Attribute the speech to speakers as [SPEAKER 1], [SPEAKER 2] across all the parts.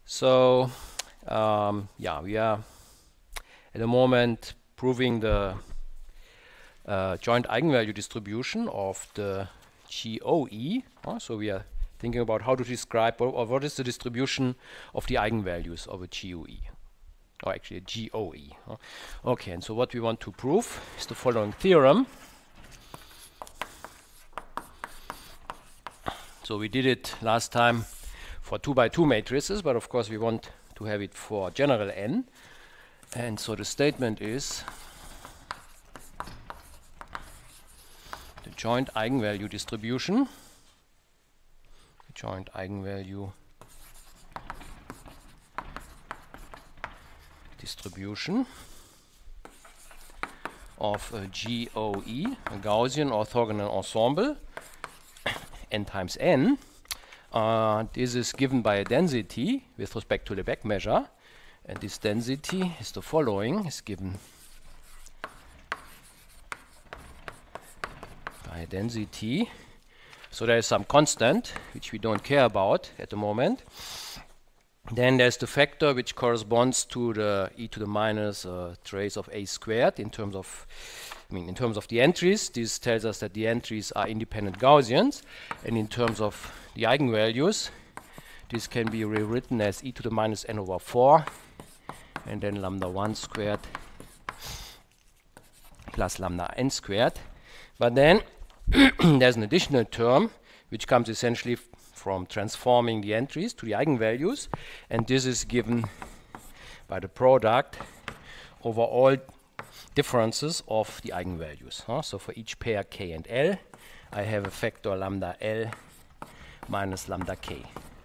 [SPEAKER 1] So, yeah, we are at the moment proving the joint eigenvalue distribution of the GOE. So we are thinking about how to describe or what is the distribution of the eigenvalues of a GOE, or actually a GOE. Okay, and so what we want to prove is the following theorem. So we did it last time for 2 by 2 matrices, but of course we want to have it for general n. And so the statement is the joint eigenvalue distribution, of a GOE, a Gaussian orthogonal ensemble, n times n. This is given by a density with respect to the back measure, and this density is the following, is given by a density. So there is some constant which we don't care about at the moment. Then there's the factor which corresponds to the e to the minus trace of a squared in terms of the entries. This tells us that the entries are independent Gaussians, and in terms of the eigenvalues, this can be rewritten as e to the minus n over 4 and then lambda 1 squared plus lambda n squared. But then there's an additional term which comes essentially from transforming the entries to the eigenvalues, and this is given by the product over all differences of the eigenvalues. So for each pair k and l, I have a factor lambda l minus lambda k.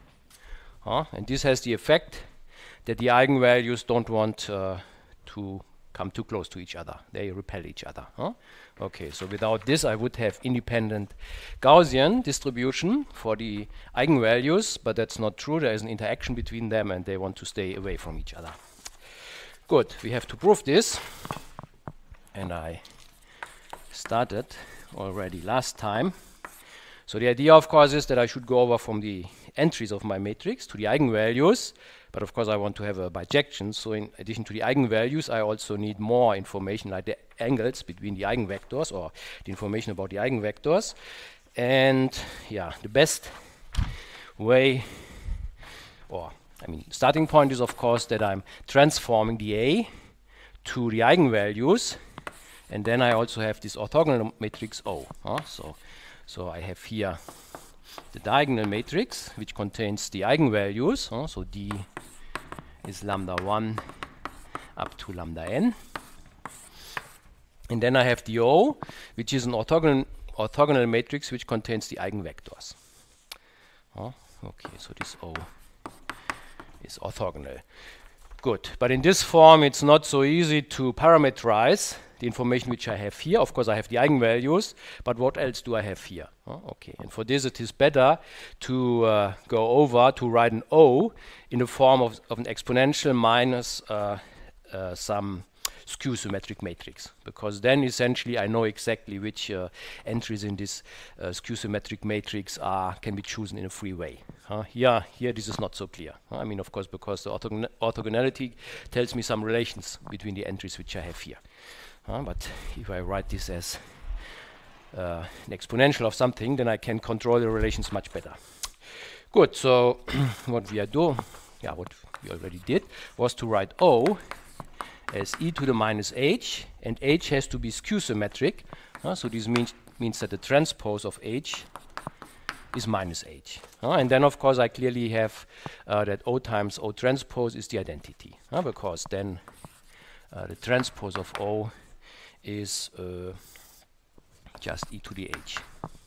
[SPEAKER 1] And this has the effect that the eigenvalues don't want to come too close to each other. They repel each other. Okay, so without this I would have independent Gaussian distribution for the eigenvalues, but that's not true. There is an interaction between them and they want to stay away from each other. Good, we have to prove this, and I started already last time. So the idea, of course, is that I should go over from the entries of my matrix to the eigenvalues, but of course I want to have a bijection, so in addition to the eigenvalues I also need more information like the angles between the eigenvectors, or the information about the eigenvectors. And yeah, the best way, starting point is of course that I'm transforming the A to the eigenvalues, and then I also have this orthogonal matrix O. So I have here the diagonal matrix which contains the eigenvalues. So D is lambda 1 up to lambda n. And then I have the O, which is an orthogonal matrix which contains the eigenvectors. Okay, so this O is orthogonal. Good, but in this form it's not so easy to parameterize the information which I have here. Of course I have the eigenvalues, but what else do I have here? Okay, and for this it is better to go over to write an O in the form of an exponential minus some skew symmetric matrix, because then essentially I know exactly which entries in this skew symmetric matrix can be chosen in a free way. Here this is not so clear. Of course, because the orthogonality tells me some relations between the entries which I have here. But if I write this as an exponential of something, then I can control the relations much better. Good, so what we already did was to write O as e to the minus h, and h has to be skew symmetric. So this means that the transpose of h is minus h. And then of course I clearly have that O times O transpose is the identity, because then the transpose of O is just e to the h.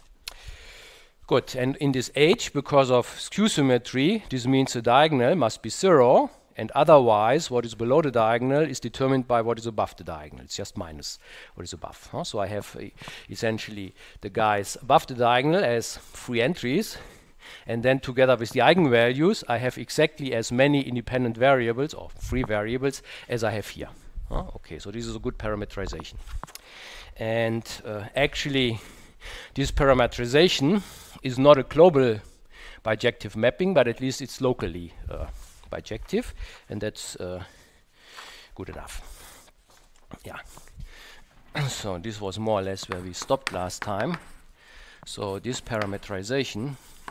[SPEAKER 1] Good, and in this h, because of skew symmetry, this means the diagonal must be 0, and otherwise what is below the diagonal is determined by what is above the diagonal. It's just minus what is above. So I have essentially the guys above the diagonal as free entries, and then together with the eigenvalues I have exactly as many independent variables or free variables as I have here. Okay, so this is a good parameterization. And actually this parameterization is not a global bijective mapping, but at least it's locally bijective, and that's good enough. Yeah. So this was more or less where we stopped last time. So this parameterization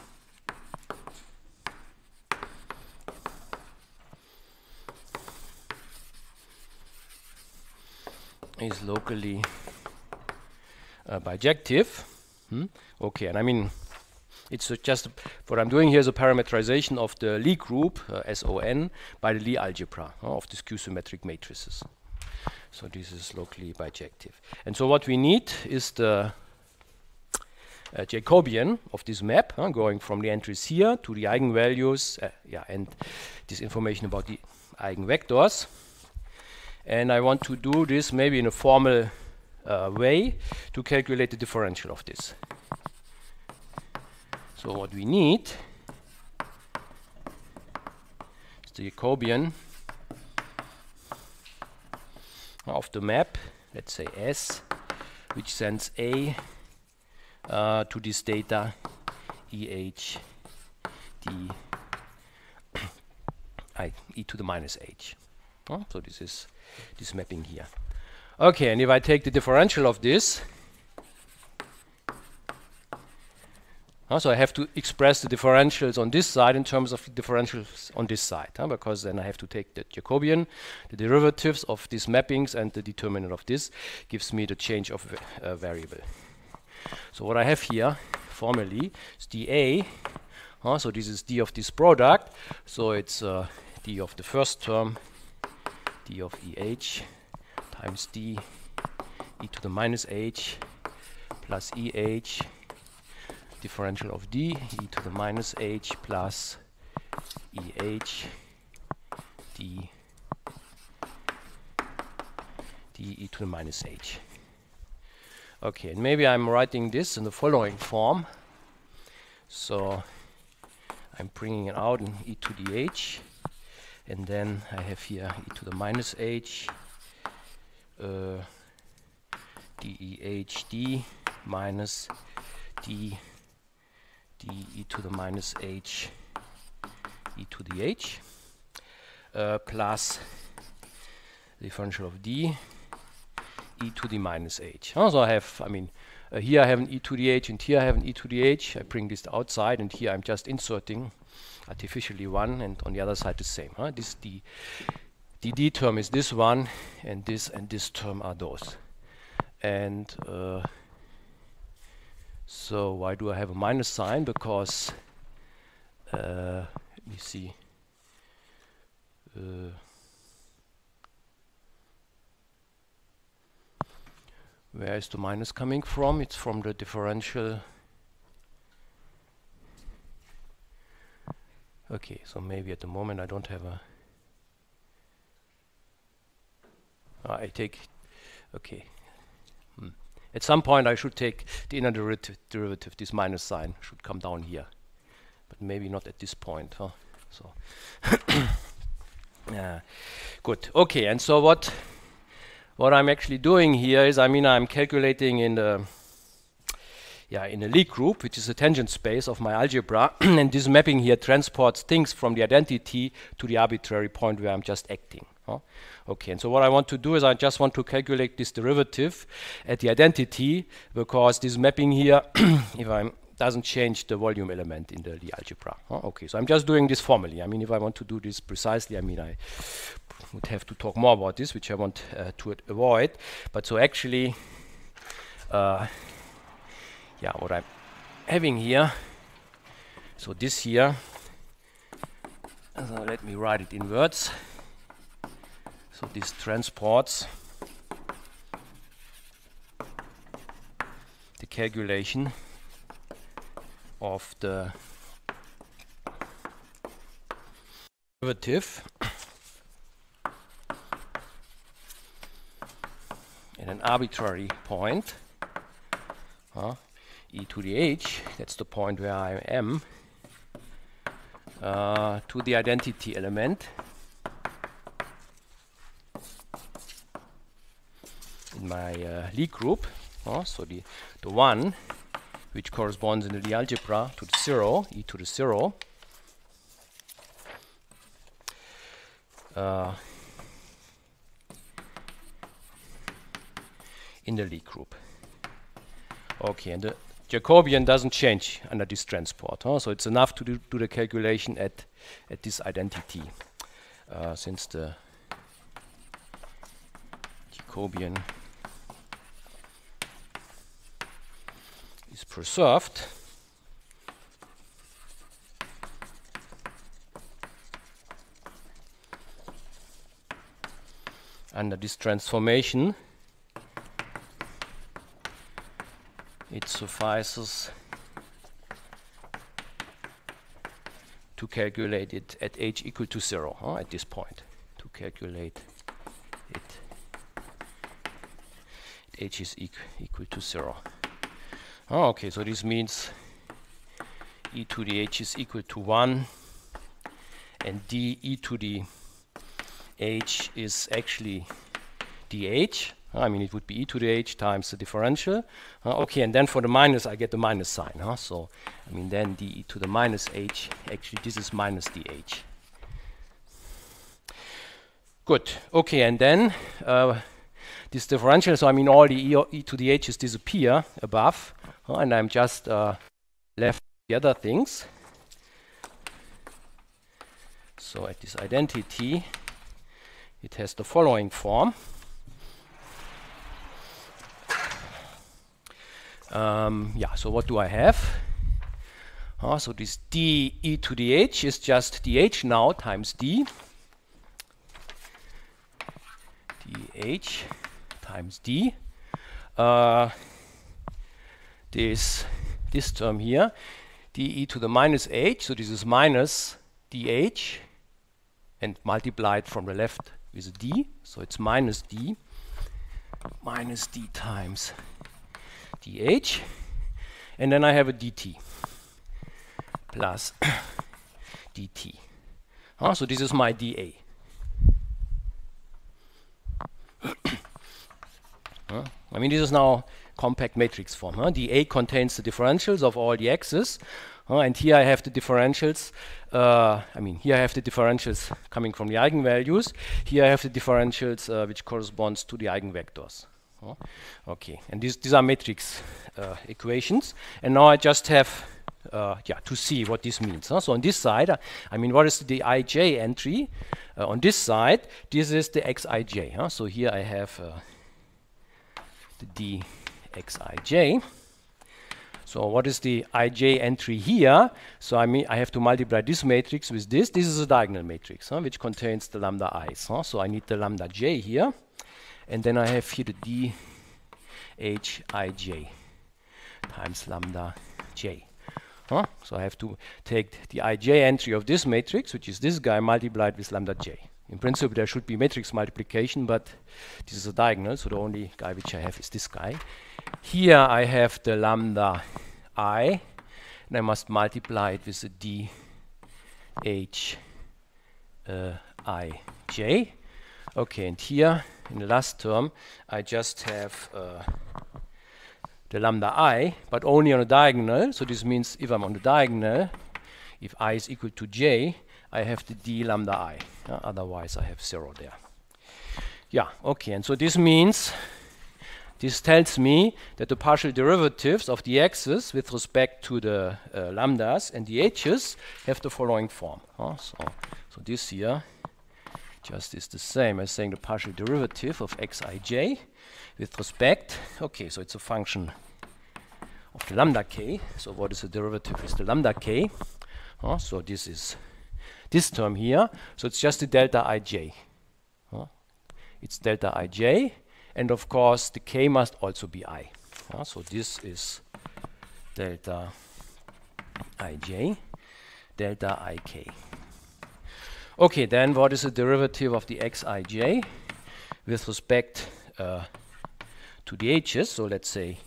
[SPEAKER 1] is locally bijective. Okay, and I mean, it's just what I'm doing here is a parameterization of the Lie group, SON, by the Lie algebra of the skew-symmetric matrices. So this is locally bijective. And so what we need is the Jacobian of this map, going from the entries here to the eigenvalues, and this information about the eigenvectors. And I want to do this maybe in a formal way to calculate the differential of this. So what we need is the Jacobian of the map, let's say S, which sends A to this data EH d e to the minus h. So this is this mapping here. Okay, and if I take the differential of this, so I have to express the differentials on this side in terms of the differentials on this side, because then I have to take the Jacobian, the derivatives of these mappings, and the determinant of this gives me the change of variable. So what I have here formally is dA. So this is d of this product. So it's d of the first term, d of EH times d e to the minus h plus EH differential of d e to the minus h plus EH d e to the minus h. Okay, and maybe I'm writing this in the following form. So I'm bringing it out in e to the h, and then I have here e to the minus h dEHD minus d e to the minus h e to the h plus differential of d e to the minus h. So I have, here I have an e to the h and here I have an e to the h. I bring this outside, and here I'm just inserting artificially one, and on the other side the same. This the d term is this one, and this term are those. And so why do I have a minus sign? Because let me see. Where is the minus coming from? It's from the differential. Okay, so maybe at the moment I don't have a. I take. Okay. At some point I should take the inner derivative. This minus sign should come down here, but maybe not at this point. So. Good. Okay, and so what I'm actually doing here is, I'm calculating in the Lie group, which is a tangent space of my algebra, and this mapping here transports things from the identity to the arbitrary point where I'm just acting. Okay, and so what I want to do is I just want to calculate this derivative at the identity, because this mapping here, doesn't change the volume element in the Lie algebra. Okay, so I'm just doing this formally. If I want to do this precisely, I would have to talk more about this, which I want to avoid. But so actually, what I'm having here, so this here, so let me write it in words. So this transports the calculation of the derivative at an arbitrary point, e to the h, that's the point where I am, to the identity element in my Lie group, so the one which corresponds in the Lie algebra to the 0, e to the 0, in the Lie group. Okay, and the Jacobian doesn't change under this transport, so it's enough to do the calculation at this identity, since the Jacobian is preserved. Under this transformation, it suffices to calculate it at h equal to 0, at this point, to calculate it at h is equal to 0. Okay, so this means e to the h is equal to 1, and d e to the h is actually dh. I mean, it would be e to the h times the differential. Okay, and then for the minus, I get the minus sign. So, I mean, then d e to the minus h, actually this is minus dh. Good. Okay, and then this differential, so I mean, all the e to the h's disappear above, and I'm just left the other things. So at this identity, it has the following form. Yeah, so what do I have? So this d e to the h is just dh now times d. dh times d. This term here, d e to the minus h, so this is minus dh, and multiplied from the left with a d, so it's minus d times dh, and then I have a dt plus dt. So this is my dA. I mean, this is now compact matrix form. dA contains the differentials of all the x's, and here I have the differentials. I mean, here I have the differentials coming from the eigenvalues. Here I have the differentials which corresponds to the eigenvectors. Okay, and these are matrix equations, and now I just have to see what this means. So on this side, I mean, what is the ij entry? On this side, this is the xij. So here I have the dxij. So what is the ij entry here? So I mean, I have to multiply this matrix with this. This is a diagonal matrix, which contains the lambda i's. So I need the lambda j here. And then I have here the dhij times lambda j. So I have to take the ij entry of this matrix, which is this guy, multiplied with lambda j. In principle, there should be matrix multiplication, but this is a diagonal, so the only guy which I have is this guy. Here I have the lambda I, and I must multiply it with the dhij. Okay, and here in the last term, I just have the lambda I, but only on a diagonal. So this means if I'm on the diagonal, if I is equal to j, I have the d lambda I. Otherwise, I have 0 there. Yeah, okay, and so this means, this tells me that the partial derivatives of the x's with respect to the lambdas and the h's have the following form. So this here just is the same as saying the partial derivative of xij with respect. Okay, so it's a function of the lambda k. So what is the derivative with the lambda k? So this is this term here. So it's just the delta ij. It's delta ij, and of course the k must also be I. So this is delta ij, delta ik. Okay, then what is the derivative of the xij with respect to the h's? So let's say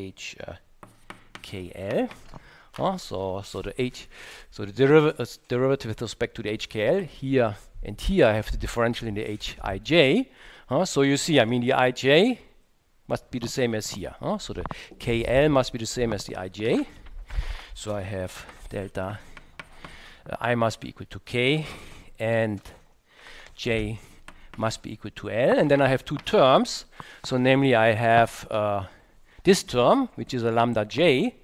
[SPEAKER 1] hkl. So the derivative with respect to the hkl here and here I have the differential in the hij. So you see, I mean, the ij must be the same as here. So the kl must be the same as the ij. So I have delta I must be equal to k, and j must be equal to L, and then I have two terms. So namely I have this term, which is a lambda j,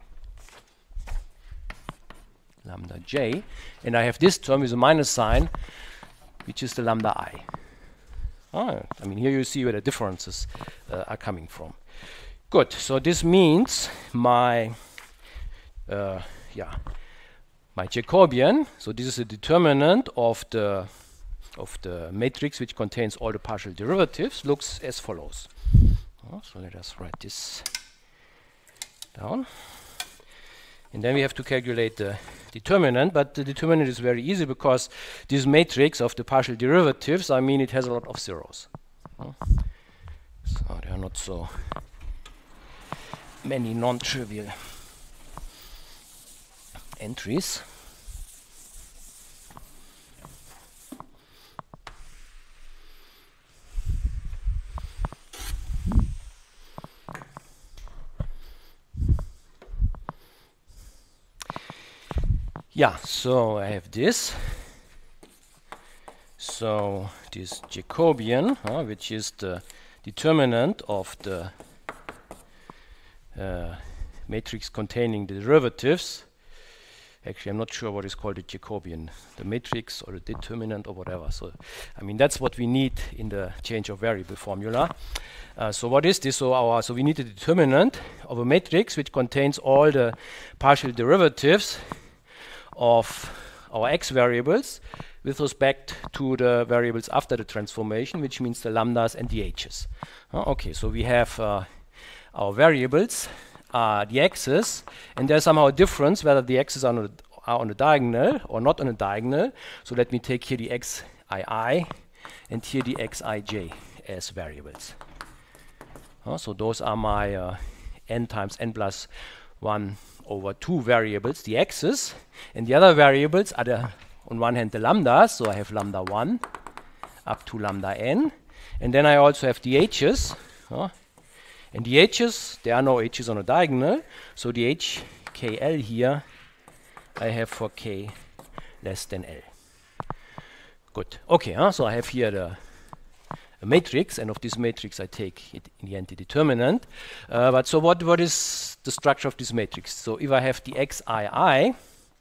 [SPEAKER 1] and I have this term with a minus sign, which is the lambda I. I mean, here you see where the differences are coming from. Good. So this means my my Jacobian. So this is a determinant of the matrix which contains all the partial derivatives. Looks as follows. So let us write this down. And then we have to calculate the determinant, but the determinant is very easy because this matrix of the partial derivatives, I mean, it has a lot of zeros. So there are not so many non-trivial entries. Yeah, so I have this. So this Jacobian, which is the determinant of the matrix containing the derivatives. Actually, I'm not sure what is called a Jacobian, the matrix or the determinant or whatever. So, I mean, that's what we need in the change of variable formula. So what is this? So we need a determinant of a matrix which contains all the partial derivatives of our x variables with respect to the variables after the transformation, which means the lambdas and the h's. Okay, so we have our variables are the x's, and there's somehow a difference whether the x's are on the diagonal or not on the diagonal. So let me take here the xii and here the xij as variables. So those are my n times n plus 1 over 2 variables, the x's, and the other variables are on one hand the lambdas, so I have lambda 1 up to lambda n, and then I also have the h's, and the h's, there are no h's on a diagonal, so the hkl here I have for k less than L. Good. Okay, so I have here a matrix, and of this matrix I take it in the end the determinant. But so what is the structure of this matrix? So if I have the xii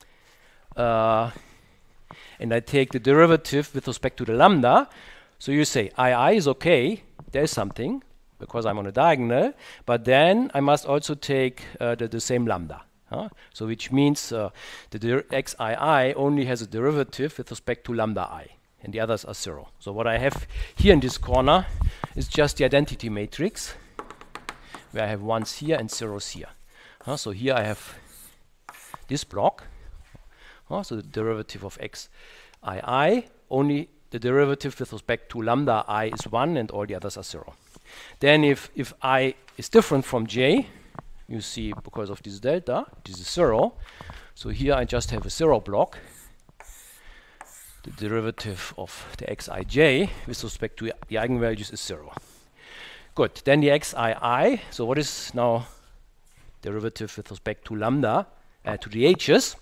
[SPEAKER 1] and I take the derivative with respect to the lambda, so you say ii is okay, there's something because I'm on a diagonal, but then I must also take the same lambda. So which means the xii only has a derivative with respect to lambda I, and the others are 0. So what I have here in this corner is just the identity matrix, where I have 1s here and 0s here. So here I have this block. So the derivative of xii, only the derivative with respect to lambda I is 1 and all the others are 0. Then if I is different from j, you see because of this delta, this is 0. So here I just have a 0 block. The derivative of the xij with respect to the eigenvalues is 0. Good. Then the xii, so what is now derivative with respect to lambda, to the h's?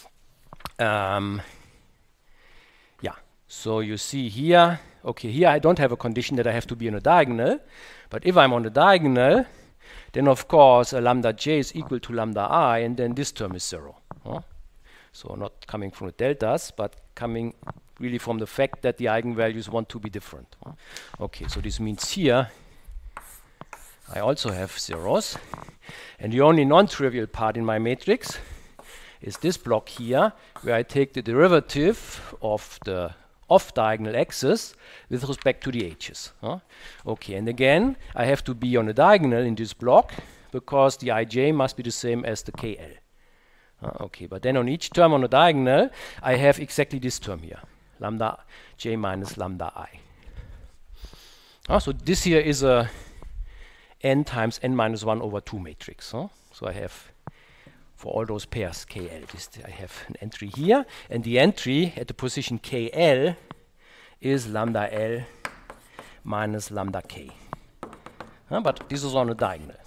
[SPEAKER 1] So you see here, okay, here I don't have a condition that I have to be on a diagonal, but if I'm on the diagonal, then of course a lambda j is equal to lambda I, and then this term is 0. So not coming from the deltas, but coming really from the fact that the eigenvalues want to be different. Okay, so this means here I also have zeros, and the only non-trivial part in my matrix is this block here, where I take the derivative of the off-diagonal x's with respect to the h's. Okay, and again, I have to be on a diagonal in this block because the ij must be the same as the kl. Okay, but then on each term on the diagonal, I have exactly this term here, lambda j minus lambda I. So this here is a n times n minus 1 over 2 matrix. So I have, for all those pairs kl, I have an entry here, and the entry at the position kl is lambda l minus lambda k. But this is on a diagonal.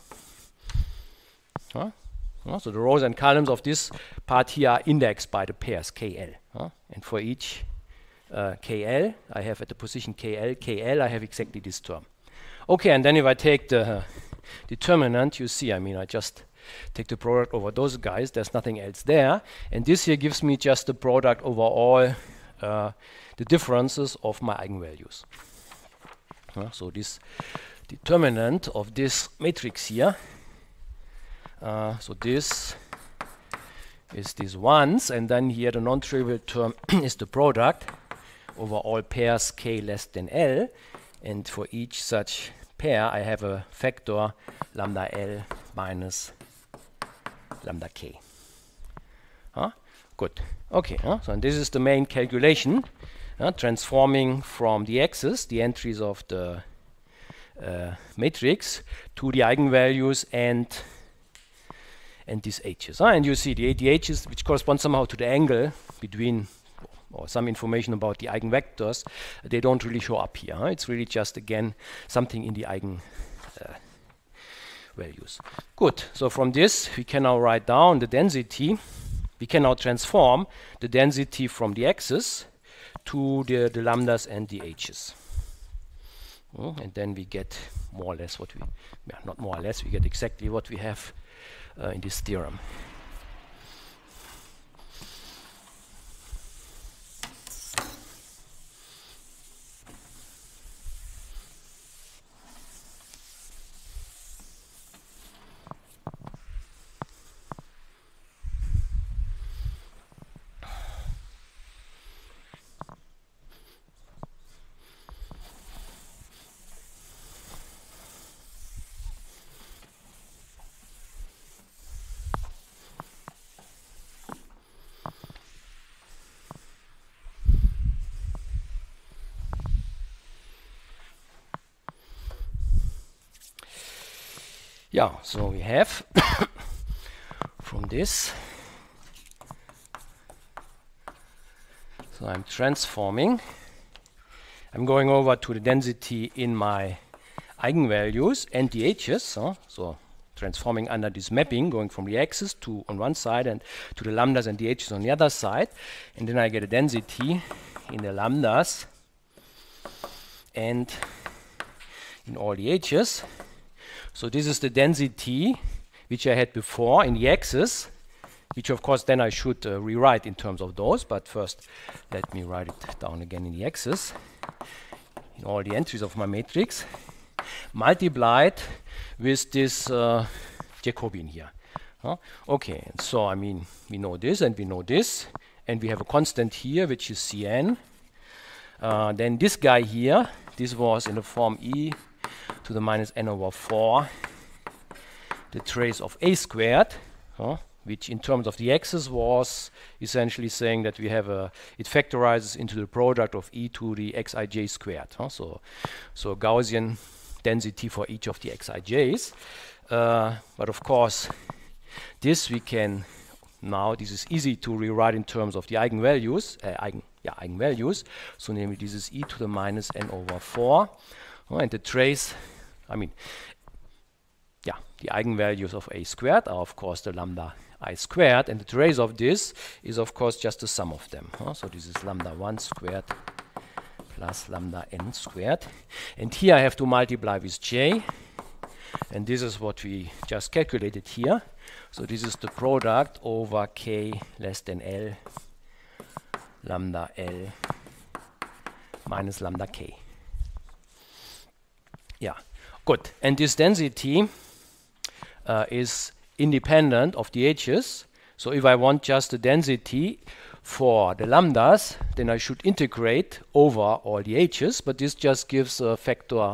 [SPEAKER 1] So the rows and columns of this part here are indexed by the pairs kl. And for each KL, I have at the position KL, I have exactly this term. Okay, and then if I take the determinant, you see, I mean, I just take the product over those guys, there's nothing else there, and this here gives me just the product over all the differences of my eigenvalues. So this determinant of this matrix here, so this is this once, and then here the non-trivial term is the product over all pairs k less than L, and for each such pair I have a factor lambda L minus lambda k. Good. Okay, so and this is the main calculation, transforming from the x's, the entries of the matrix, to the eigenvalues and these h's. And you see the h's, which correspond somehow to the angle between, or some information about the eigenvectors, they don't really show up here. It's really just, again, something in the eigen values. Good. So from this, we can now write down the density. We can now transform the density from the x's to the lambdas and the h's. And then we get more or less what we, not more or less, we get exactly what we have in this theorem. Yeah, so we have from this, so I'm transforming, I'm going over to the density in my eigenvalues and the h's, so transforming under this mapping, going from the x's to on one side and to the lambdas and the h's on the other side, and then I get a density in the lambdas and in all the h's. So this is the density which I had before in the x's, which of course then I should rewrite in terms of those, but first let me write it down again in the x's, in all the entries of my matrix, multiplied with this Jacobian here. Okay, and so I mean, we know this and we know this, and we have a constant here which is Cn. Then this guy here, this was in the form e to the minus n over 4, the trace of a squared, which in terms of the x's was essentially saying that we have it factorizes into the product of e to the xij squared. So Gaussian density for each of the xij's. But of course, this we can now, this is easy to rewrite in terms of the eigenvalues, eigenvalues. So namely, this is e to the minus n over 4. And the trace, I mean, the eigenvalues of a squared are of course the lambda I squared, and the trace of this is of course just the sum of them. So this is lambda 1 squared plus lambda n squared. And here I have to multiply with j, and this is what we just calculated here. So this is the product over k less than L lambda L minus lambda k. Yeah, good. And this density is independent of the h's. So if I want just the density for the lambdas, then I should integrate over all the h's, but this just gives a factor,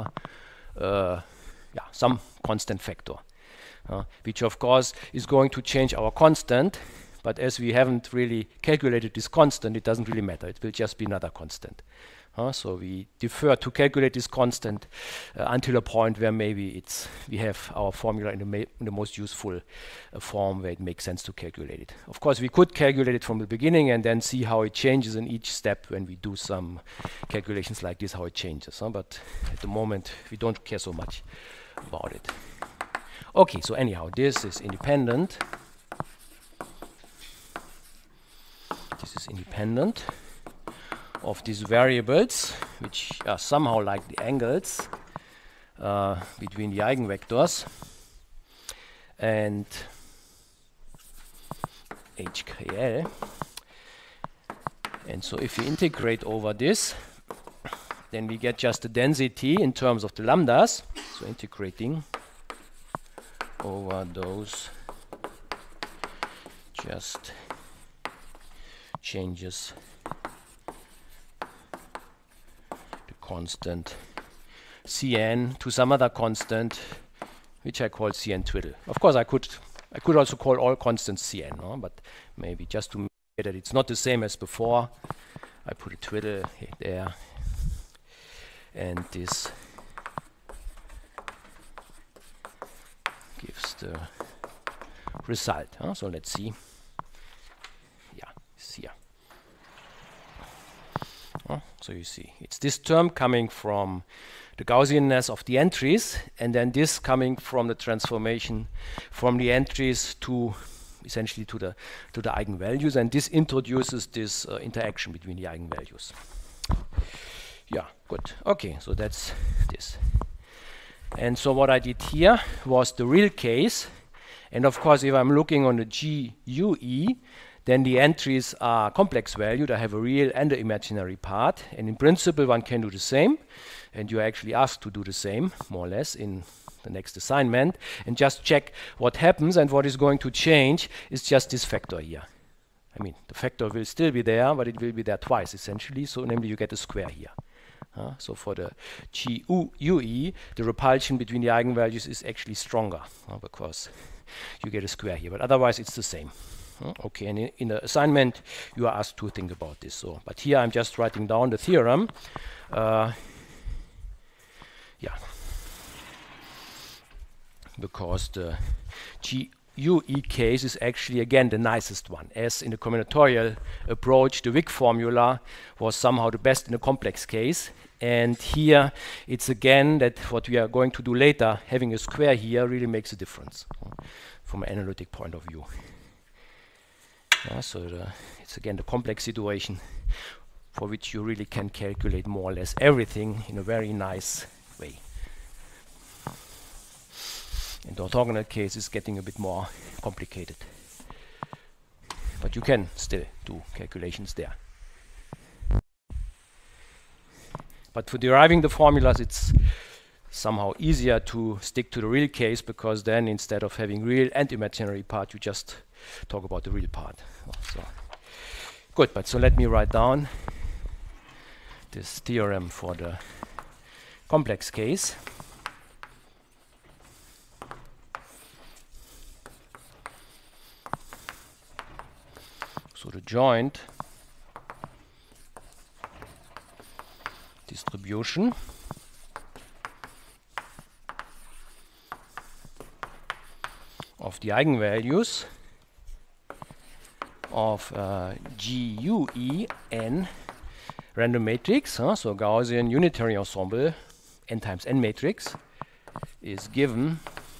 [SPEAKER 1] some constant factor, which of course is going to change our constant, but as we haven't really calculated this constant, it doesn't really matter. It will just be another constant. So we defer to calculate this constant until a point where maybe we have our formula in the most useful form where it makes sense to calculate it. Of course, we could calculate it from the beginning and then see how it changes in each step when we do some calculations like this, how it changes. But at the moment, we don't care so much about it. Okay, so anyhow, this is independent. This is independent of these variables, which are somehow like the angles between the eigenvectors, and HKL. And so if you integrate over this, then we get just the density in terms of the lambdas. So integrating over those just changes the constant Cn to some other constant, which I call Cn twiddle. Of course, I could also call all constants Cn, no? But maybe just to make that it's not the same as before, I put a twiddle there, and this gives the result. So let's see. Yeah, it's here. So you see, it's this term coming from the Gaussianness of the entries, and then this coming from the transformation from the entries to essentially to the eigenvalues, and this introduces this interaction between the eigenvalues. Yeah, good. Okay, so that's this. And so what I did here was the real case, and of course if I'm looking on the GUE, then the entries are complex valued. I have a real and an imaginary part, and in principle one can do the same, and you're actually asked to do the same, more or less, in the next assignment, and just check what happens. And what is going to change is just this factor here. I mean, the factor will still be there, but it will be there twice, essentially, so namely you get a square here. So for the GUE, the repulsion between the eigenvalues is actually stronger, because you get a square here, but otherwise it's the same. Okay, and in the assignment you are asked to think about this. So, but here I'm just writing down the theorem. Yeah, because the GUE case is actually again the nicest one. As in the combinatorial approach, the Wick formula was somehow the best in a complex case. And here it's again that what we are going to do later, having a square here really makes a difference from an analytic point of view. So it's again the complex situation for which you really can calculate more or less everything in a very nice way. And the orthogonal case is getting a bit more complicated, but you can still do calculations there. But for deriving the formulas, it's somehow easier to stick to the real case, because then instead of having real and imaginary part, you just talk about the real part. So good, but so let me write down this theorem for the complex case. So the joint distribution of the eigenvalues of GUE n random matrix, so Gaussian unitary ensemble n times n matrix, is given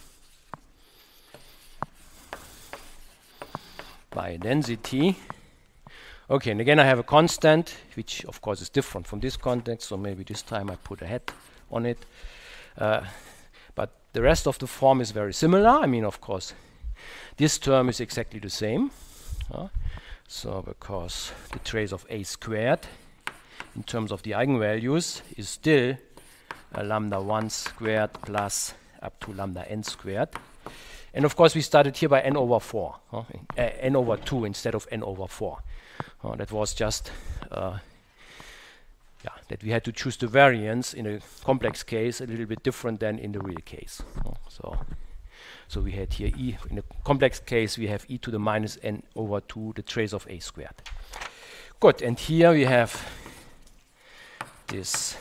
[SPEAKER 1] by density. Okay, and again I have a constant, which of course is different from this context, so maybe this time I put a hat on it. But the rest of the form is very similar. I mean, of course, this term is exactly the same. So because the trace of a squared in terms of the eigenvalues is still lambda 1 squared plus up to lambda n squared. And of course we started here by n over 4, n over 2 instead of n over 4. That was just that we had to choose the variance in a complex case a little bit different than in the real case. So we had here e, in a complex case we have e to the minus n over 2, the trace of a squared. Good, and here we have this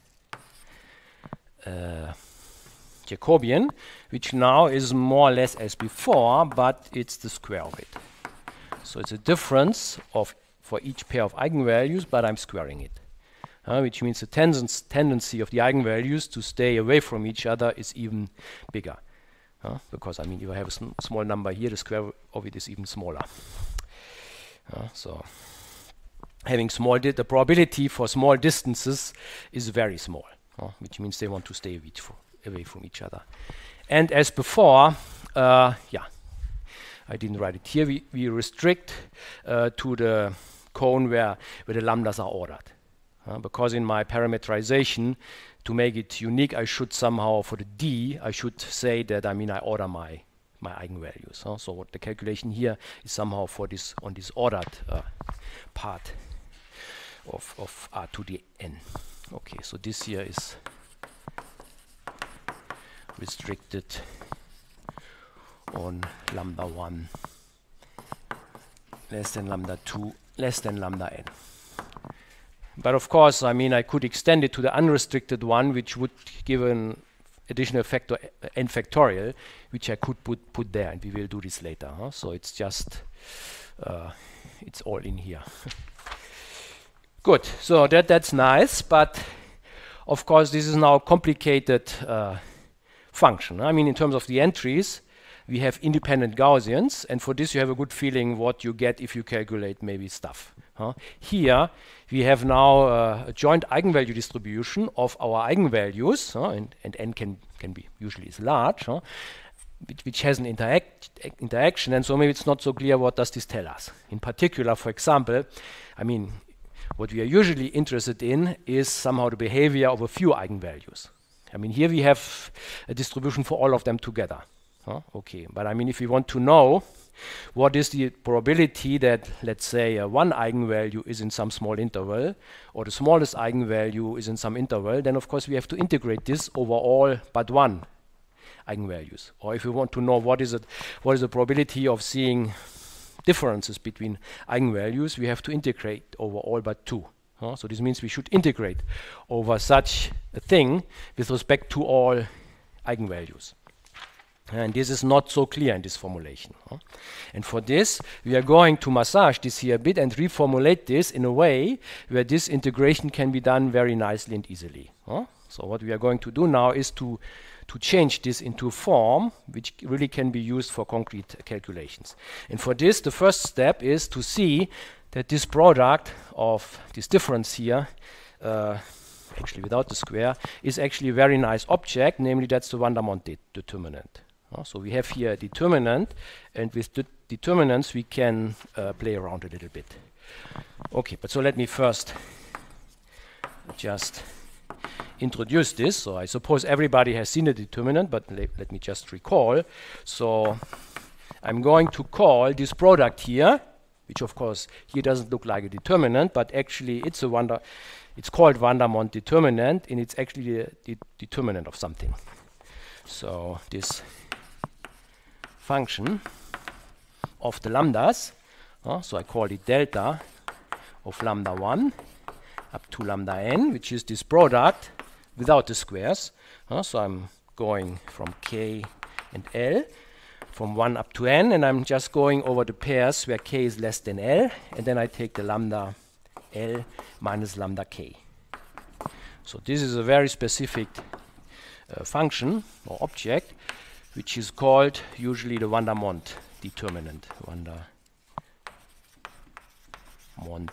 [SPEAKER 1] Jacobian, which now is more or less as before, but it's the square of it. So it's a difference of for each pair of eigenvalues, but I'm squaring it, which means the tendency of the eigenvalues to stay away from each other is even bigger. Because I mean, if I have a small number here, the square of it is even smaller. So having the probability for small distances is very small, which means they want to stay away from each other. And as before, yeah, I didn't write it here, we restrict to the cone where the lambdas are ordered. Because in my parameterization, to make it unique, I should somehow, for the D, I should say that, I mean, I order my eigenvalues. So what the calculation here is somehow for this, on this ordered part of R to the N. Okay, so this here is restricted on lambda 1 less than lambda 2 less than lambda n. But of course, I mean, I could extend it to the unrestricted one, which would give an additional factor n factorial, which I could put there, and we will do this later. So it's just, it's all in here. Good, so that's nice, but of course this is now a complicated function. I mean, in terms of the entries, we have independent Gaussians, and for this you have a good feeling what you get if you calculate maybe stuff. Here we have now a joint eigenvalue distribution of our eigenvalues, and n can be usually is large, which has an interaction, and so maybe it's not so clear what does this tell us. In particular, for example, I mean, what we are usually interested in is somehow the behavior of a few eigenvalues. I mean, here we have a distribution for all of them together. Okay, but I mean, if we want to know what is the probability that, let's say, one eigenvalue is in some small interval, or the smallest eigenvalue is in some interval, then of course we have to integrate this over all but one eigenvalues. Or if we want to know what is the probability of seeing differences between eigenvalues, we have to integrate over all but two. So this means we should integrate over such a thing with respect to all eigenvalues. And this is not so clear in this formulation. And for this, we are going to massage this here a bit and reformulate this in a way where this integration can be done very nicely and easily. So what we are going to do now is to change this into a form which really can be used for concrete calculations. And for this, the first step is to see that this product of this difference here, actually without the square, is actually a very nice object, namely that's the Vandermonde determinant. So we have here a determinant, and with the determinants we can play around a little bit. Okay, but so let me first just introduce this. So I suppose everybody has seen the determinant, but let me just recall. So I'm going to call this product here, which of course here doesn't look like a determinant, but actually it's called Vandermonde determinant, and it's actually the determinant of something. So this function of the lambdas, so I call it delta of lambda 1 up to lambda n, which is this product without the squares. So I'm going from k and l from 1 up to n, and I'm just going over the pairs where k is less than l, and then I take the lambda l minus lambda k. So this is a very specific function or object, which is called usually the Vandermonde determinant. Vandermonde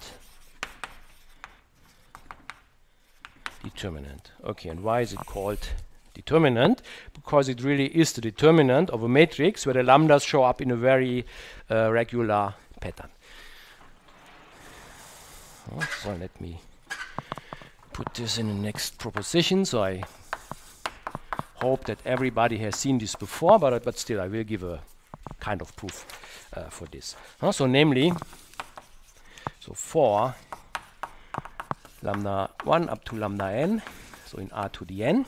[SPEAKER 1] determinant. Okay, and why is it called determinant? Because it really is the determinant of a matrix where the lambdas show up in a very regular pattern. So let me put this in the next proposition. So I hope that everybody has seen this before, but still I will give a kind of proof for this. So namely, so for lambda 1 up to lambda n, so in R to the n,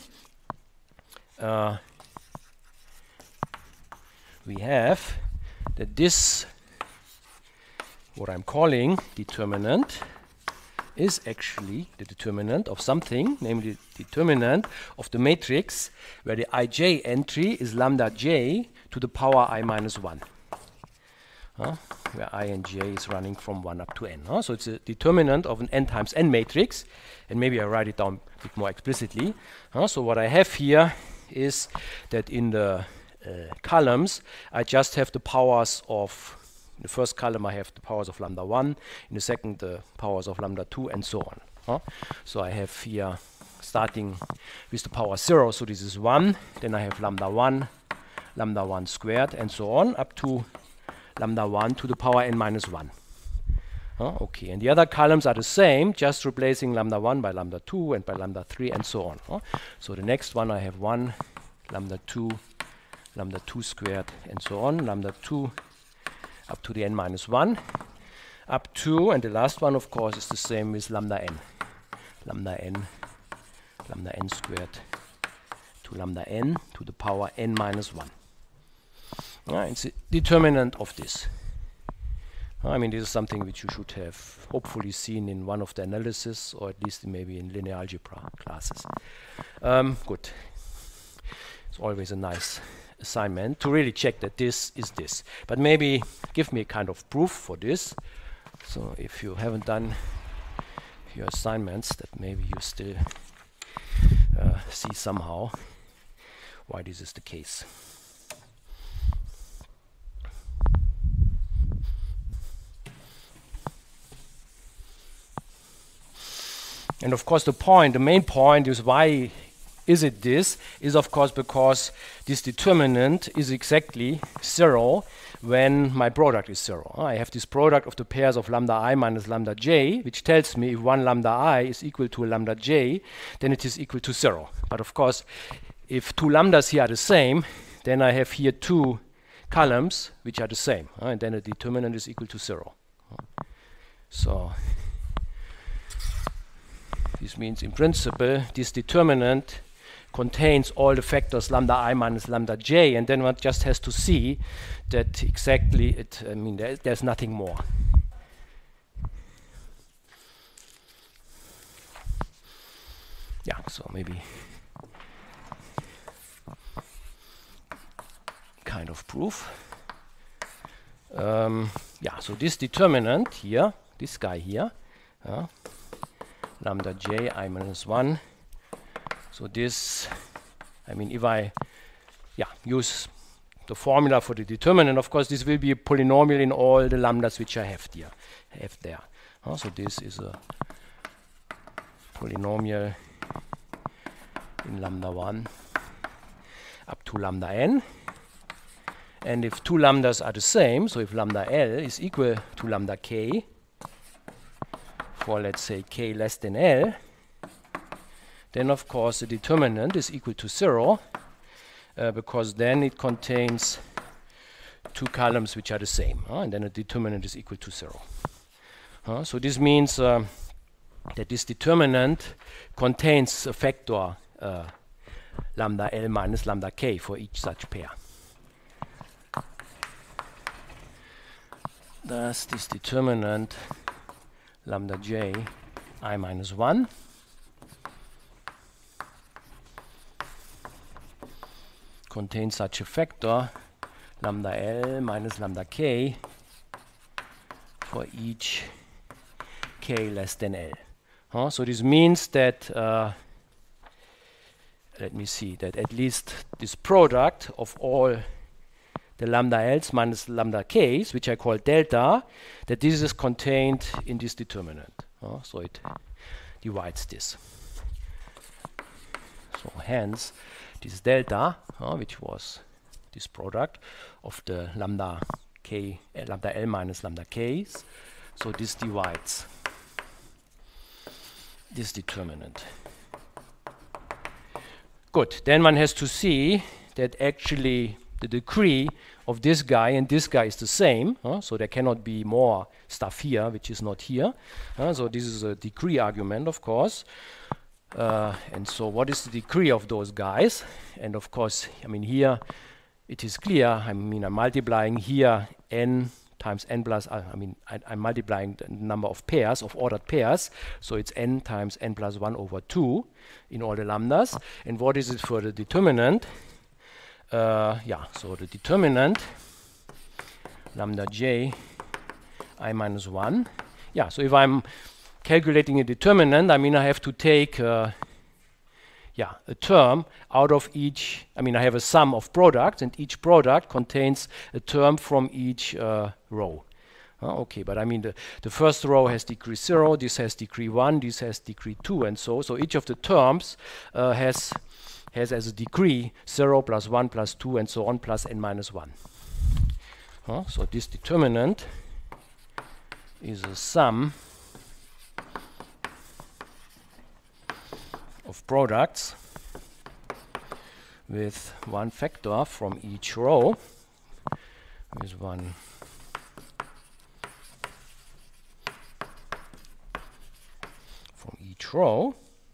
[SPEAKER 1] we have that this, what I'm calling determinant, is actually the determinant of something, namely the determinant of the matrix where the ij entry is lambda j to the power I minus 1, where I and j is running from 1 up to n. So it's a determinant of an n times n matrix, and maybe I write it down a bit more explicitly. So what I have here is that in the columns I just have the powers of In the first column I have the powers of lambda 1, in the second the powers of lambda 2, and so on. So I have here starting with the power 0, so this is 1, then I have lambda 1 squared, and so on, up to lambda 1 to the power n minus 1. Okay, and the other columns are the same, just replacing lambda 1 by lambda 2 and by lambda 3 and so on. So the next one I have 1, lambda 2 squared, and so on, lambda 2 up to the n minus 1, up to, and the last one of course is the same with lambda n squared to lambda n to the power n minus 1. It's a determinant of this. I mean, this is something which you should have hopefully seen in one of the analysis, or at least maybe in linear algebra classes. Good. It's always a nice assignment to really check that this is this. But maybe give me a kind of proof for this. So if you haven't done your assignments, that maybe you still see somehow why this is the case. And of course the main point is why is it this, is of course because this determinant is exactly 0 when my product is 0. I have this product of the pairs of lambda I minus lambda j, which tells me if one lambda I is equal to a lambda j, then it is equal to 0. But of course, if two lambdas here are the same, then I have here two columns which are the same, and then the determinant is equal to 0. So this means in principle this determinant contains all the factors lambda I minus lambda j, and then one just has to see that exactly it, I mean there's nothing more. Yeah, so maybe kind of proof. Yeah, so this determinant here, this guy here, lambda j I minus 1. So this, I mean, if I use the formula for the determinant, of course this will be a polynomial in all the lambdas which I have there. So this is a polynomial in lambda 1 up to lambda n. And if two lambdas are the same, so if lambda L is equal to lambda k, for let's say k less than L, then of course the determinant is equal to 0, because then it contains two columns which are the same, and then the determinant is equal to 0. So this means that this determinant contains a factor lambda L minus lambda k for each such pair. Thus this determinant lambda j I minus 1 contains such a factor lambda L minus lambda k for each k less than L. So this means that let me see, that at least this product of all the lambda L's minus lambda K's, which I call delta, that this is contained in this determinant. So it divides this. So hence, this delta, which was this product of the lambda k, lambda L minus lambda K's, so this divides this determinant. Good. Then one has to see that actually the degree of this guy and this guy is the same, so there cannot be more stuff here which is not here. So this is a degree argument, of course. And so what is the degree of those guys? And of course, I mean, here it is clear, I mean, I'm multiplying here n times n plus, I'm multiplying the number of pairs, of ordered pairs, so it's n times n plus 1 over 2 in all the lambdas. And what is it for the determinant? So the determinant lambda j I minus 1. So if I'm calculating a determinant, I mean I have to take a term out of each, I mean I have a sum of products and each product contains a term from each row. Okay, but I mean the first row has degree 0, this has degree 1, this has degree 2, and so each of the terms has as a degree 0 plus 1 plus 2 and so on plus n minus 1. So this determinant is a sum of products with one factor from each row, with one from each row,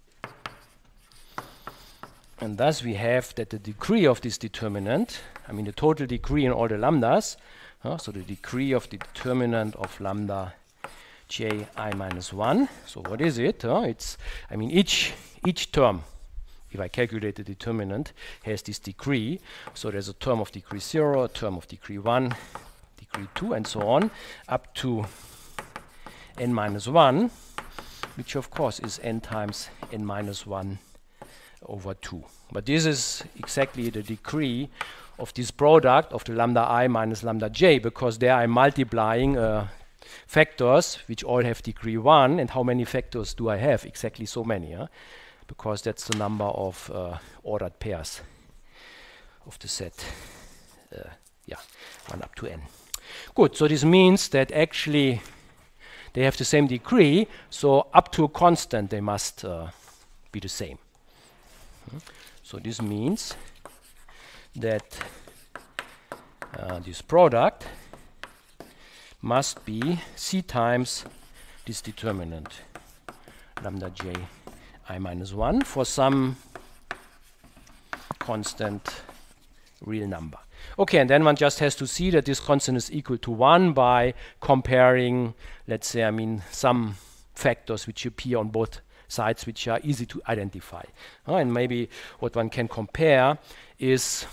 [SPEAKER 1] and thus we have that the degree of this determinant, I mean the total degree in all the lambdas, so the degree of the determinant of lambda j I minus 1. So what is it? It's, I mean each term, if I calculate the determinant, has this degree. So there's a term of degree 0, a term of degree 1, degree 2, and so on, up to n minus 1, which of course is n times n minus 1 over 2. But this is exactly the degree of this product of the lambda I minus lambda j, because there I'm multiplying factors which all have degree 1, and how many factors do I have? Exactly so many, because that's the number of ordered pairs of the set, 1 up to n. Good, so this means that actually they have the same degree, so up to a constant they must be the same. So this means that this product must be C times this determinant, lambda j I minus 1, for some constant real number. Okay, and then one just has to see that this constant is equal to 1 by comparing, let's say, I mean, some factors which appear on both sides which are easy to identify. And maybe what one can compare is,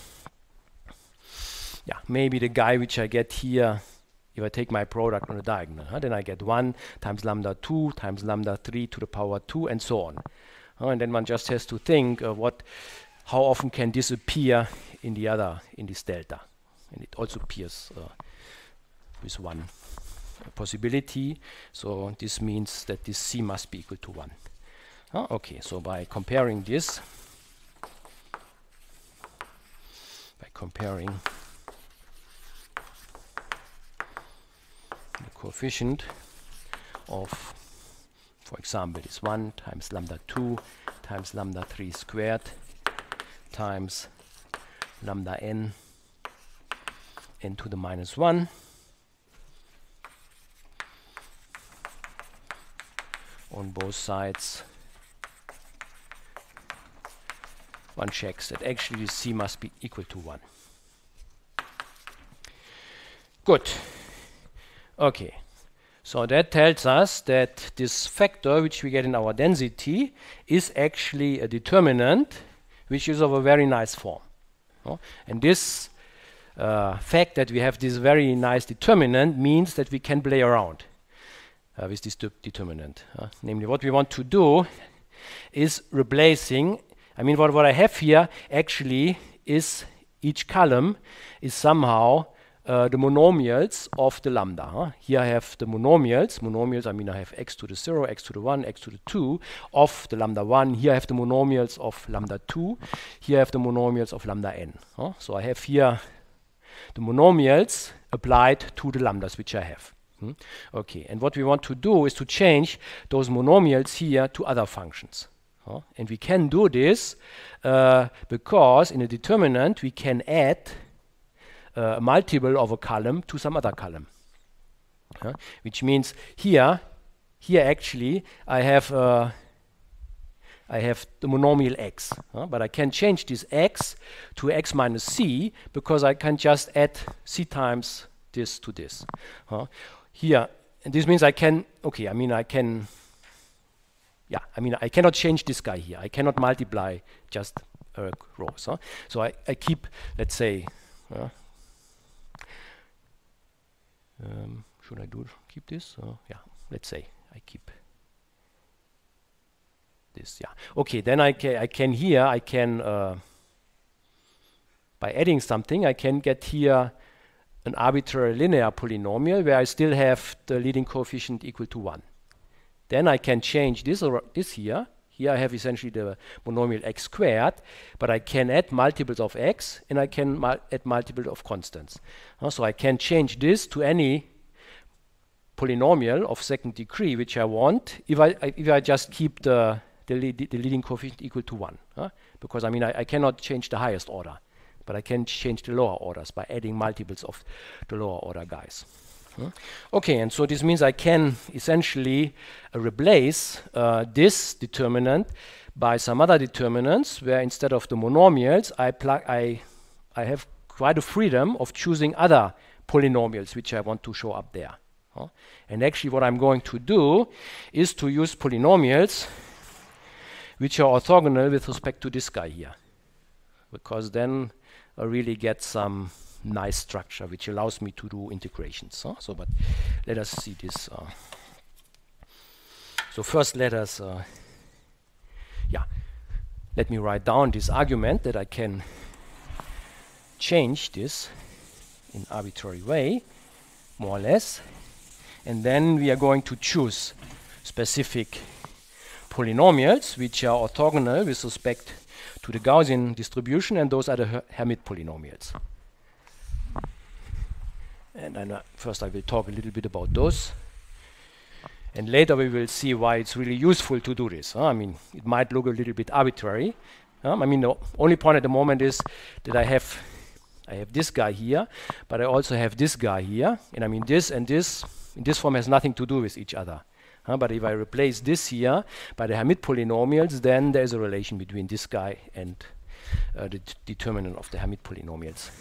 [SPEAKER 1] maybe the guy which I get here, if I take my product on the diagonal, then I get 1 times lambda 2 times lambda 3 to the power 2 and so on. And then one just has to think how often can this appear in this delta. And it also appears with one possibility. So this means that this C must be equal to 1. Okay, so by comparing this, the coefficient of, for example, this 1 times lambda 2 times lambda 3 squared times lambda n to the minus 1 on both sides, one checks that actually the C must be equal to 1. Good. Okay, so that tells us that this factor which we get in our density is actually a determinant which is of a very nice form. And this fact that we have this very nice determinant means that we can play around with this determinant. Namely, what we want to do is replacing, I mean, what I have here actually is each column is somehow the monomials of the lambda. Here I have the monomials. Monomials, I mean, I have x to the 0, x to the 1, x to the 2 of the lambda 1. Here I have the monomials of lambda 2. Here I have the monomials of lambda n. So I have here the monomials applied to the lambdas which I have. Okay, and what we want to do is to change those monomials here to other functions. And we can do this because in a determinant we can add a multiple of a column to some other column. Which means here actually I have the monomial x, but I can change this x to x minus c because I can just add c times this to this. Here, and this means I can, okay, I mean I can, I cannot change this guy here. I cannot multiply just rows. So I keep, let's say, should I keep this? Let's say I keep this. Okay, then I can by adding something, I can get here an arbitrary linear polynomial where I still have the leading coefficient equal to 1. Then I can change this here. Here I have essentially the monomial x squared, but I can add multiples of x and I can add multiples of constants. So I can change this to any polynomial of second degree which I want if I just keep the leading coefficient equal to 1. Because I mean I cannot change the highest order, but I can change the lower orders by adding multiples of the lower order guys. Okay, and so this means I can essentially replace this determinant by some other determinants where instead of the monomials I have quite a freedom of choosing other polynomials which I want to show up there. And actually what I'm going to do is to use polynomials which are orthogonal with respect to this guy here, because then I really get some nice structure which allows me to do integrations. So but let us see this. So first let us let me write down this argument that I can change this in arbitrary way, more or less, and then we are going to choose specific polynomials which are orthogonal with respect to the Gaussian distribution, and those are the Hermite polynomials. And then first I will talk a little bit about those, and later we will see why it's really useful to do this. I mean, it might look a little bit arbitrary. I mean, the only point at the moment is that I have this guy here, but I also have this guy here, and I mean this and this in this form has nothing to do with each other. But if I replace this here by the Hermite polynomials, then there is a relation between this guy and the determinant of the Hermite polynomials.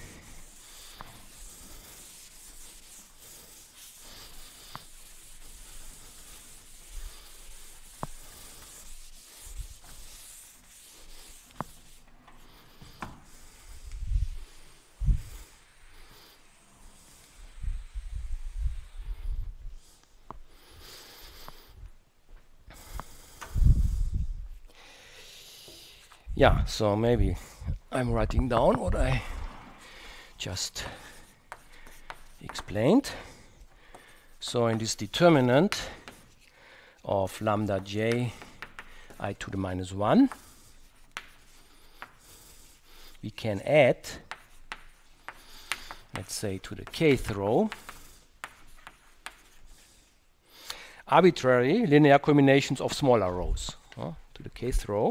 [SPEAKER 1] Yeah, so maybe I'm writing down what I just explained. So in this determinant of lambda j I to the minus 1, we can add, let's say, to the kth row arbitrary linear combinations of smaller rows. To the kth row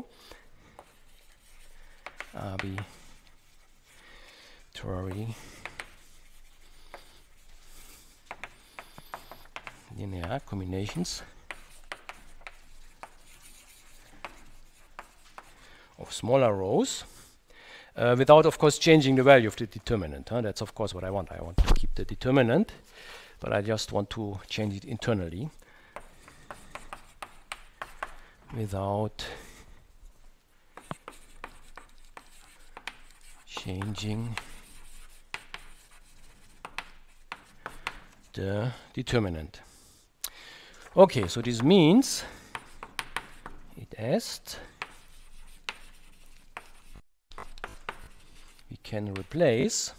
[SPEAKER 1] arbitrary linear combinations of smaller rows without, of course, changing the value of the determinant. That's, of course, what I want. I want to keep the determinant, but I just want to change it internally without changing the determinant. Okay, so this means it est we can replace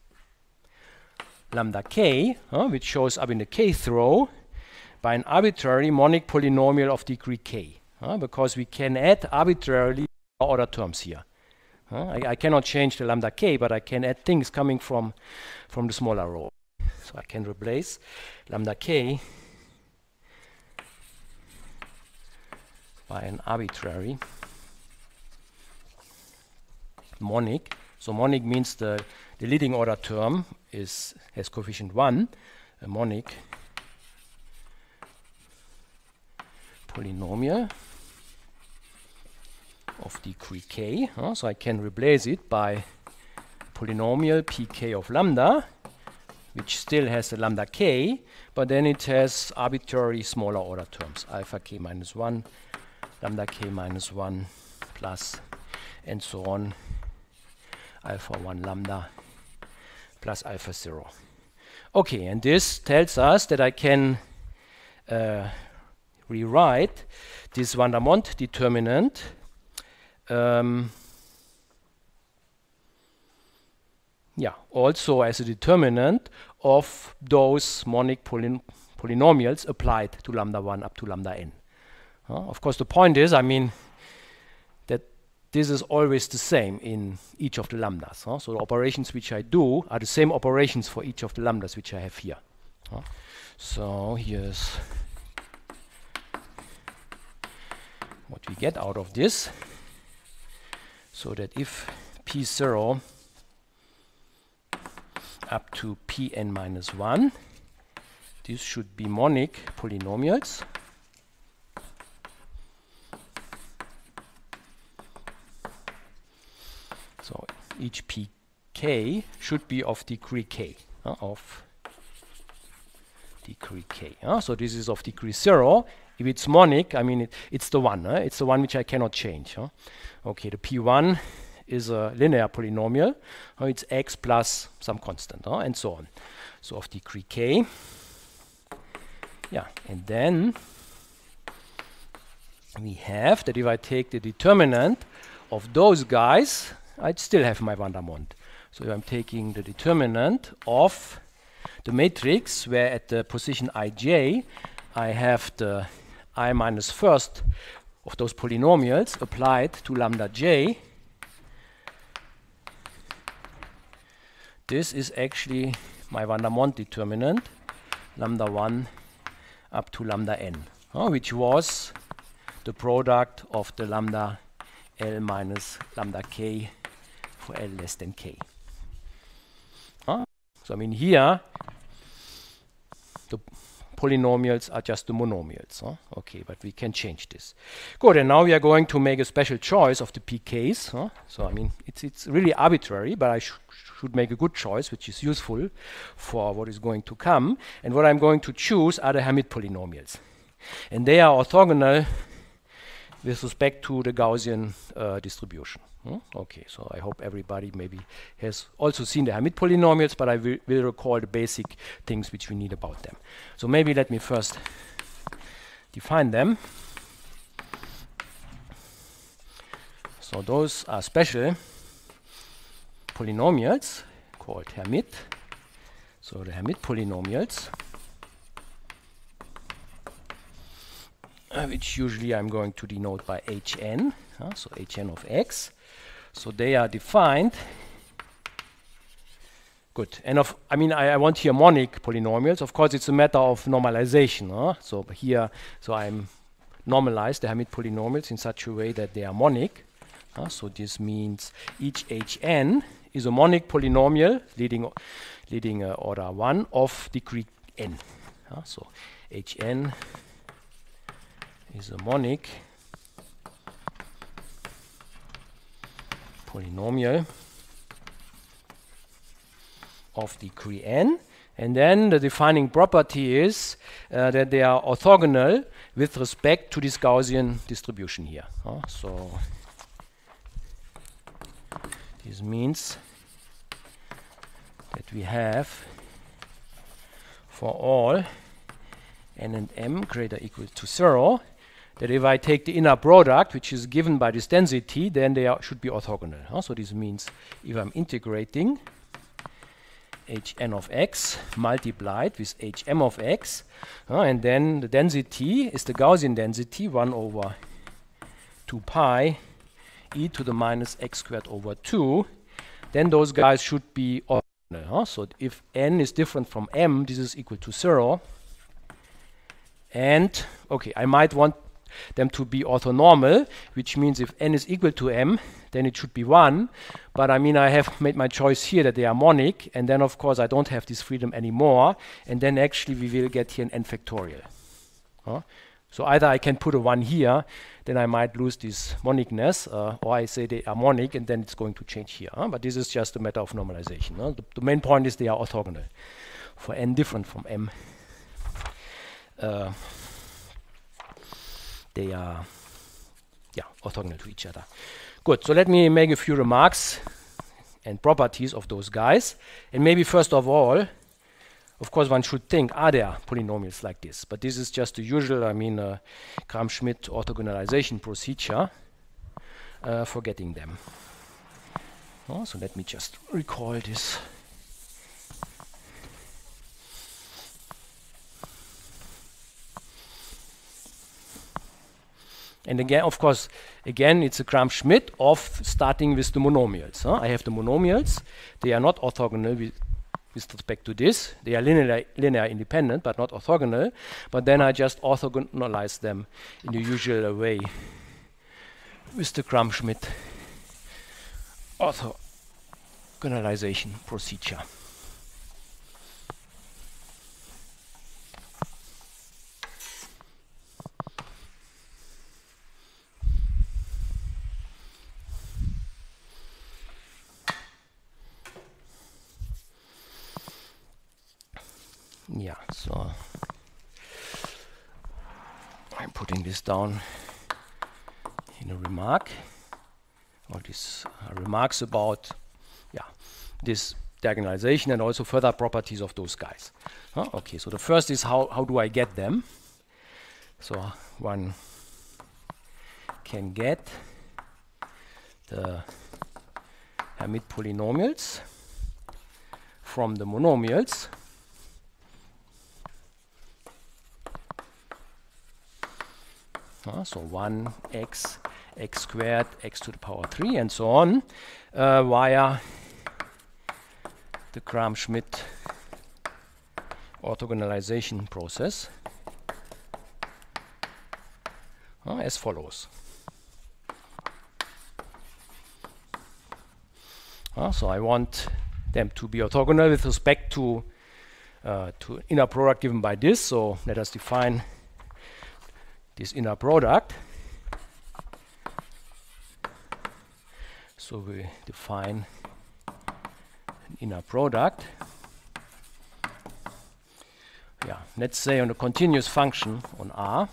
[SPEAKER 1] lambda k, which shows up in the kth row, by an arbitrary monic polynomial of degree k, because we can add arbitrarily order terms here. I cannot change the lambda k, but I can add things coming from the smaller row. So I can replace lambda k by an arbitrary monic. So monic means the leading order term has coefficient 1, a monic polynomial of degree k. So I can replace it by polynomial pk of lambda, which still has the lambda k, but then it has arbitrary smaller order terms, alpha k minus 1, lambda k minus 1, plus, and so on, alpha 1 lambda plus alpha 0. Okay, and this tells us that I can rewrite this Vandermonde determinant yeah, also as a determinant of those monic polynomials applied to lambda 1 up to lambda n. Of course, the point is, I mean, that this is always the same in each of the lambdas. So the operations which I do are the same operations for each of the lambdas which I have here. So here's what we get out of this. So that if P0 up to Pn minus 1, this should be monic polynomials. So each pk should be of degree k, so this is of degree 0. If it's monic, I mean it's the one. It's the one which I cannot change. Okay, the p1 is a linear polynomial. It's x plus some constant, and so on. So of degree k. Yeah, and then we have that if I take the determinant of those guys, I'd still have my Vandermonde. So if I'm taking the determinant of the matrix where at the position ij I have the I minus first of those polynomials applied to lambda j, this is actually my Vandermonde determinant, lambda 1 up to lambda n, which was the product of the lambda L minus lambda k for L less than k. So I mean here the polynomials are just the monomials. Okay, but we can change this. Good, and now we are going to make a special choice of the pk's. So I mean it's really arbitrary, but I should make a good choice which is useful for what is going to come. And what I'm going to choose are the Hermite polynomials. And they are orthogonal with respect to the Gaussian distribution. Okay, so I hope everybody maybe has also seen the Hermite polynomials, but I will recall the basic things which we need about them. So maybe let me first define them. So those are special polynomials called Hermite. So the Hermite polynomials, which usually I'm going to denote by Hn, so Hn of x. So they are defined. Good. And I mean, I want here monic polynomials. Of course, it's a matter of normalization. So here, so I'm normalized the Hermite polynomials in such a way that they are monic. So this means each Hn is a monic polynomial leading order 1 of degree n. So Hn is a monic polynomial of degree n, and then the defining property is that they are orthogonal with respect to this Gaussian distribution here. So this means that we have for all n and m greater or equal to 0, that if I take the inner product, which is given by this density, then they should be orthogonal. So this means if I'm integrating Hn of x multiplied with Hm of x, and then the density is the Gaussian density 1 over 2 pi e to the minus x squared over 2, then those guys should be orthogonal. So if n is different from m, this is equal to 0. And okay, I might want them to be orthonormal, which means if n is equal to m, then it should be 1. But I mean, I have made my choice here that they are monic, and then of course I don't have this freedom anymore, and then actually we will get here an n factorial. So either I can put a 1 here, then I might lose this monicness, or I say they are monic, and then it's going to change here. But this is just a matter of normalization. The main point is they are orthogonal. For n different from m, they are orthogonal to each other. Good, so let me make a few remarks and properties of those guys. And maybe first of all, of course one should think, are there polynomials like this? But this is just the usual, I mean, Gram-Schmidt orthogonalization procedure for getting them. So let me just recall this. And again, of course, again, it's a Gram-Schmidt of starting with the monomials. I have the monomials. They are not orthogonal with respect to this. They are linear independent, but not orthogonal. But then I just orthogonalize them in the usual way with the Gram-Schmidt orthogonalization procedure. Yeah, so I'm putting this down in a remark. All these remarks about this diagonalization and also further properties of those guys. Okay, so the first is how do I get them? So one can get the Hermite polynomials from the monomials. So 1x, x squared, x to the power 3, and so on, via the Gram-Schmidt orthogonalization process, as follows. So I want them to be orthogonal with respect to inner product given by this. So let us define this inner product. So we define an inner product. Yeah, let's say on a continuous function on R,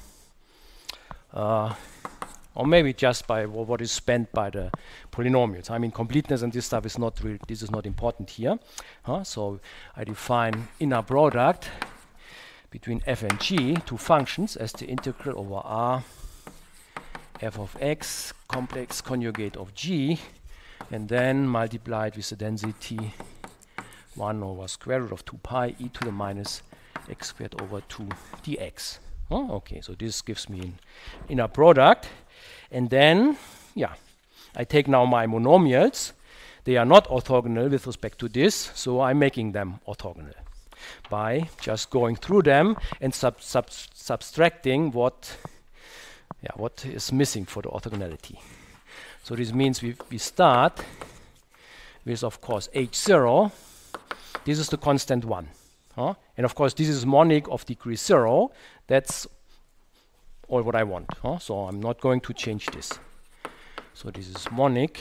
[SPEAKER 1] or maybe just by what is spent by the polynomials. I mean, completeness and this stuff is not real. This is not important here. So I define inner product between f and g, two functions, as the integral over R f of x complex conjugate of g, and then multiplied with the density 1 over square root of 2 pi e to the minus x squared over 2 dx. Okay, so this gives me an inner product. And then, I take now my monomials. They are not orthogonal with respect to this, so I'm making them orthogonal by just going through them and subtracting what is missing for the orthogonality. So this means we start with, of course, H0. This is the constant 1. And of course, this is monic of degree 0. That's all what I want. So I'm not going to change this. So this is monic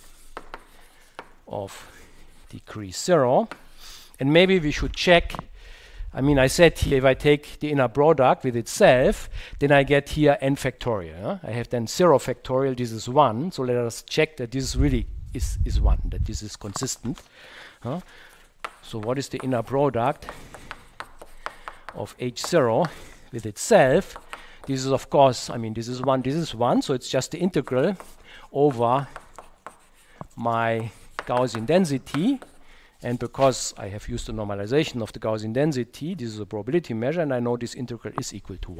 [SPEAKER 1] of degree 0. And maybe we should check. I mean, I said here, if I take the inner product with itself, then I get here n factorial. I have then 0 factorial. This is 1. So let us check that this really is 1, that this is consistent. So what is the inner product of H0 with itself? This is, of course, I mean, this is 1, so it's just the integral over my Gaussian density. And because I have used the normalization of the Gaussian density, this is a probability measure, and I know this integral is equal to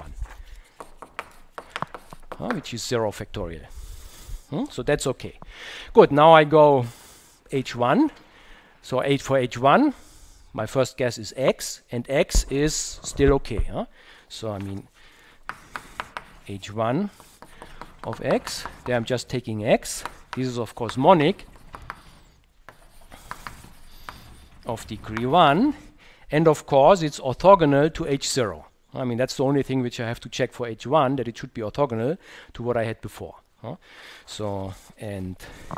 [SPEAKER 1] 1, which is 0 factorial. So that's okay. Good, now I go H1. So for H1, my first guess is x, and x is still okay. So I mean, H1 of x, there I'm just taking x. This is, of course, monic of degree 1, and of course it's orthogonal to H0. I mean, that's the only thing which I have to check for H1, that it should be orthogonal to what I had before. So, and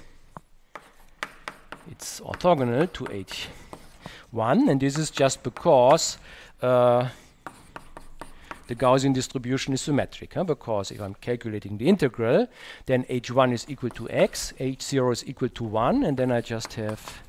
[SPEAKER 1] it's orthogonal to H1, and this is just because the Gaussian distribution is symmetric, because if I'm calculating the integral, then H1 is equal to x, H0 is equal to 1, and then I just have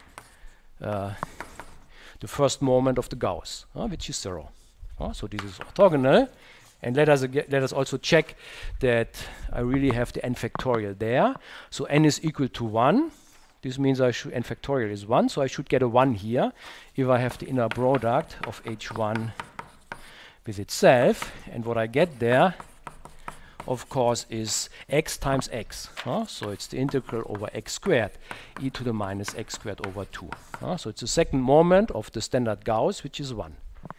[SPEAKER 1] the first moment of the Gauss, which is 0. So this is orthogonal. And let us also check that I really have the n factorial there. So n is equal to 1. This means n factorial is 1, so I should get a 1 here if I have the inner product of h1 with itself. And what I get there, of course, is x times x. So it's the integral over x squared e to the minus x squared over 2. So it's the second moment of the standard Gauss, which is 1.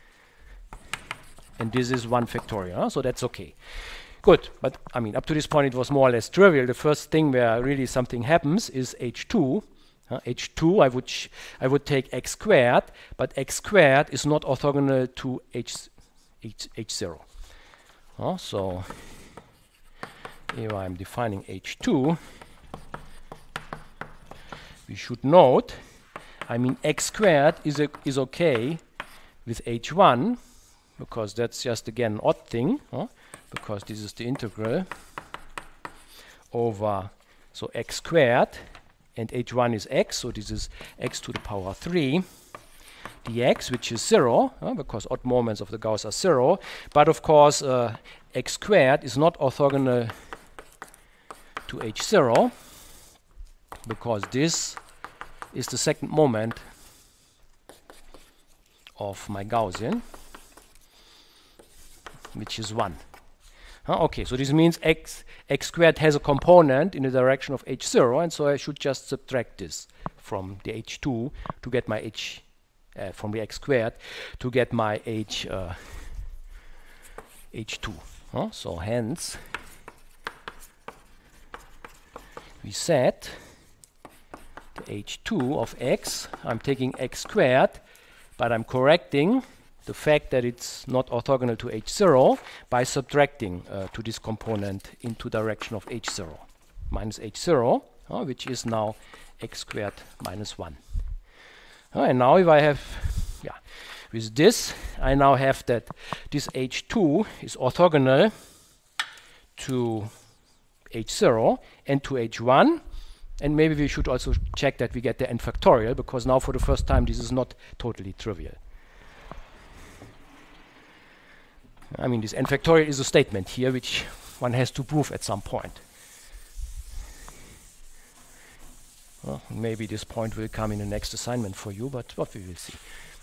[SPEAKER 1] And this is 1 factorial, so that's okay. Good, but I mean, up to this point it was more or less trivial. The first thing where really something happens is h2. h2, I would take x squared, but x squared is not orthogonal to h0. So if I'm defining h2, we should note, I mean, x squared is okay with h1, because that's just again an odd thing, because this is the integral over, so x squared, and h1 is x, so this is x to the power 3 dx, which is 0, because odd moments of the Gauss are 0. But of course, x squared is not orthogonal to h0, because this is the second moment of my Gaussian, which is 1. Okay, so this means x squared has a component in the direction of h0, and so I should just subtract this from the h2 to get my from the x squared to get my h2. So hence, we said the h2 of x, I'm taking x squared, but I'm correcting the fact that it's not orthogonal to h0 by subtracting to this component into direction of h0 minus h0, which is now x squared minus 1. And now if I have, with this, I now have that this h2 is orthogonal to h0 and to h1. And maybe we should also check that we get the n factorial, because now for the first time this is not totally trivial. I mean, this n factorial is a statement here which one has to prove at some point. Well, maybe this point will come in the next assignment for you, but what we will see.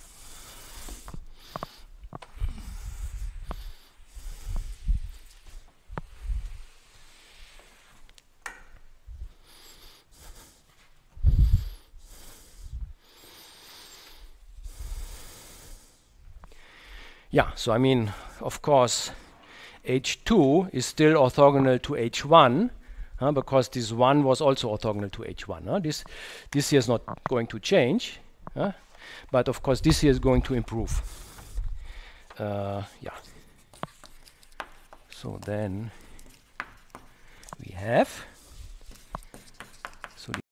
[SPEAKER 1] Yeah, so I mean, of course, h2 is still orthogonal to h1, because this 1 was also orthogonal to h1. This here is not going to change, but of course this here is going to improve. Yeah. So then we have